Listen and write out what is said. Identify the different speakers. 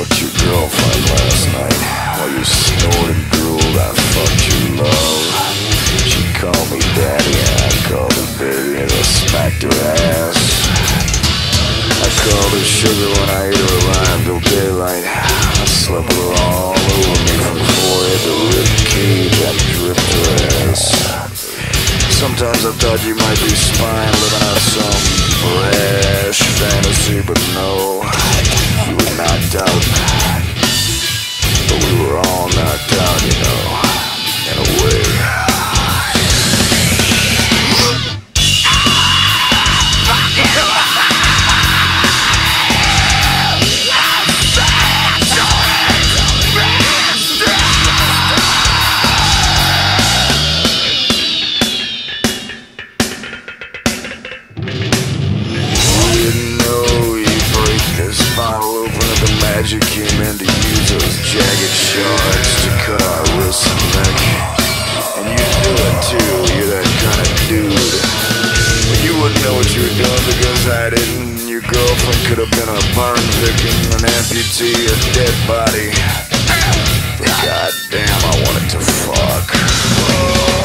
Speaker 1: fucked your girlfriend last night. While you snored and drooled, I fucked your love. She called me daddy and I called her baby and I smacked her ass. I called her sugar when I ate her alive till daylight. I slept with her all over me from forehead to ribcage. I dripped her ass. Sometimes I thought you might be spying, living out some brash fantasy, but no, you were knocked out. But we were all knocked out, you know, in a way. Magic came in to use those jagged shards to cut our wrists and neck. And you knew it too, you're that kind of dude. But you wouldn't know what you were doing because I didn't. Your girlfriend could have been a burn victim, an amputee, a dead body. But goddamn, I wanted to fuck.